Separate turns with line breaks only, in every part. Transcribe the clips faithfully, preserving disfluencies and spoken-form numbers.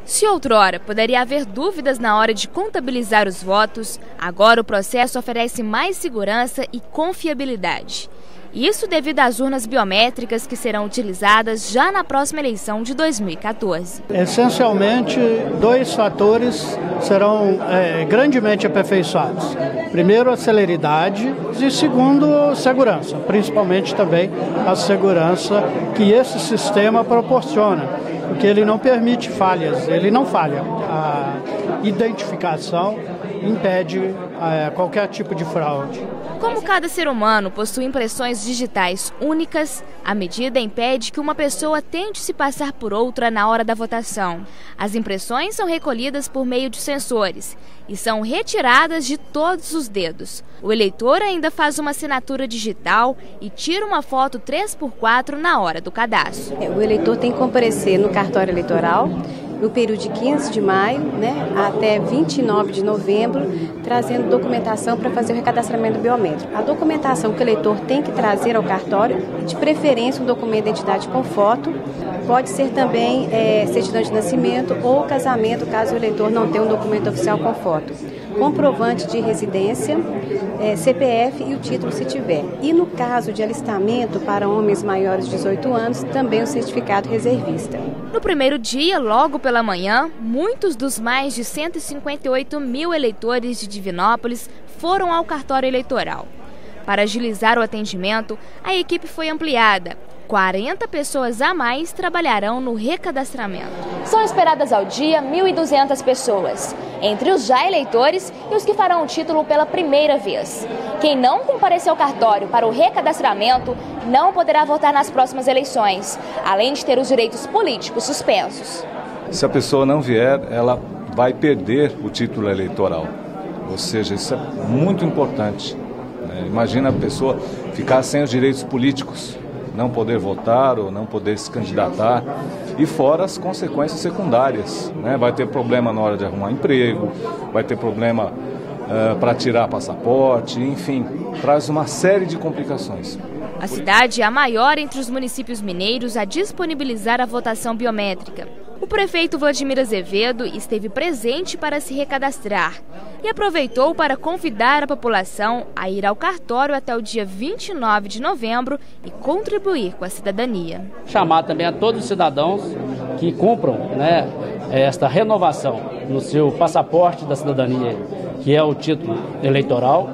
Se outrora poderia haver dúvidas na hora de contabilizar os votos, agora o processo oferece mais segurança e confiabilidade. Isso devido às urnas biométricas que serão utilizadas já na próxima eleição de dois mil e quatorze.
Essencialmente, dois fatores serão é, grandemente aperfeiçoados. Primeiro, a celeridade e segundo, segurança, principalmente também a segurança que esse sistema proporciona, porque ele não permite falhas, ele não falha. A identificação impede é, qualquer tipo de fraude.
Como cada ser humano possui impressões digitais únicas, a medida impede que uma pessoa tente se passar por outra na hora da votação. As impressões são recolhidas por meio de sensores e são retiradas de todos os dedos. O eleitor ainda faz uma assinatura digital e tira uma foto três por quatro na hora do cadastro.
O eleitor tem que comparecer no cartório eleitoral no período de quinze de maio, né, até vinte e nove de novembro, trazendo documentação para fazer o recadastramento biométrico. A documentação que o eleitor tem que trazer ao cartório, de preferência um documento de identidade com foto, pode ser também é, certidão de nascimento ou casamento, caso o eleitor não tenha um documento oficial com foto. Comprovante de residência, é, C P F e o título se tiver. E no caso de alistamento para homens maiores de dezoito anos, também o certificado reservista.
No primeiro dia, logo pela manhã, muitos dos mais de cento e cinquenta e oito mil eleitores de Divinópolis foram ao cartório eleitoral. Para agilizar o atendimento, a equipe foi ampliada. quarenta pessoas a mais trabalharão no recadastramento. São esperadas ao dia mil e duzentas pessoas, entre os já eleitores e os que farão o título pela primeira vez. Quem não comparecer ao cartório para o recadastramento não poderá votar nas próximas eleições, além de ter os direitos políticos suspensos.
Se a pessoa não vier, ela vai perder o título eleitoral. Ou seja, isso é muito importante. Né? Imagina a pessoa ficar sem os direitos políticos, não poder votar ou não poder se candidatar, e fora as consequências secundárias, né? Vai ter problema na hora de arrumar emprego, vai ter problema uh, para tirar passaporte, enfim, traz uma série de complicações.
A cidade é a maior entre os municípios mineiros a disponibilizar a votação biométrica. O prefeito Vladimir Azevedo esteve presente para se recadastrar e aproveitou para convidar a população a ir ao cartório até o dia vinte e nove de novembro e contribuir com a cidadania.
Chamar também a todos os cidadãos que cumpram, né, esta renovação no seu passaporte da cidadania, que é o título eleitoral,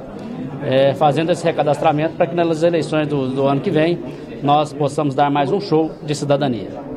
é, fazendo esse recadastramento para que nas eleições do, do ano que vem nós possamos dar mais um show de cidadania.